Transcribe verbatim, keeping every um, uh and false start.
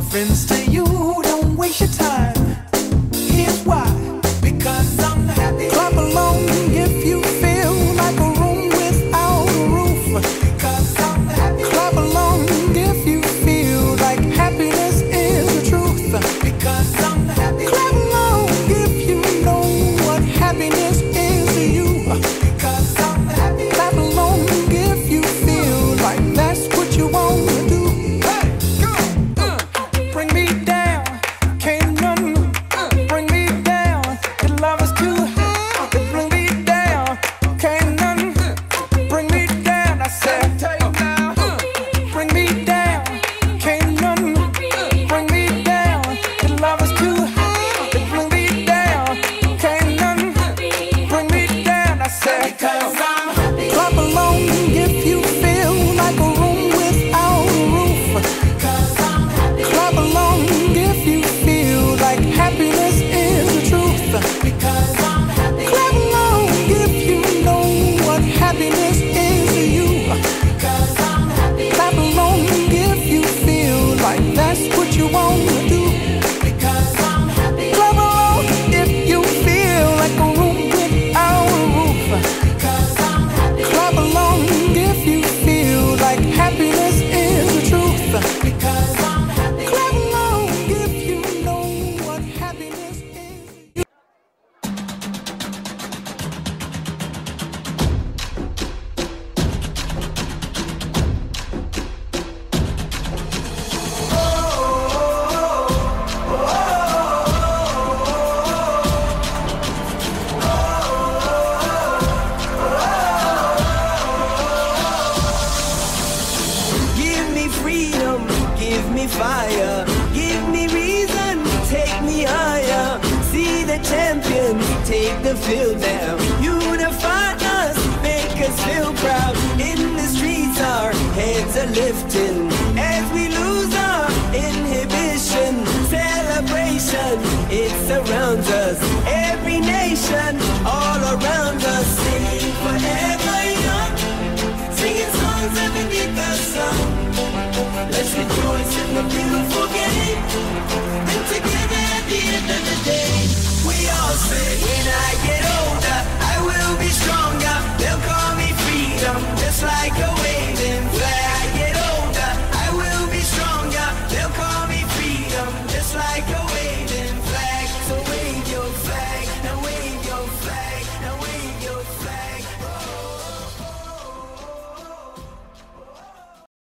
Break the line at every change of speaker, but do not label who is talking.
friends to you, don't waste your time. Here's why. Because I'm happy. Clap along if you feel like a room without a roof. Because I'm happy. Clap along if you feel like happiness is the truth. Because I'm happy. Clap along if you know what happiness is to you. Because I'm happy. Clap along if you feel like that's what you want to do. Hey, go. Uh, bring me down, can't none uh, bring me down. Your love is too high to bring me down. Can't none uh, bring me down. I said, uh, bring me down, can't none uh, bring me down. Your love is too high to bring me down. Can't none uh, bring me down. I said, because I'm happy. Clap along if you feel like a room without a roof. Because I'm happy. Clap along if you feel like happiness is the truth. Because I'm happy. Clap along if you know what happiness is to you. Because I'm happy. Clap along if you feel like that's what you want to do. Because I'm happy. Clap along if you feel like a room without a roof. Because I'm happy. Clap along if you feel like happiness is the truth. Because I'm happy. Clap along if you know what happiness is to you.
Give me freedom, give me fire, give me reason, take me higher. See the champions take the field now. Unify us, make us feel proud. In the streets our heads are lifting as we lose our inhibition. Celebration, it surrounds us. Every nation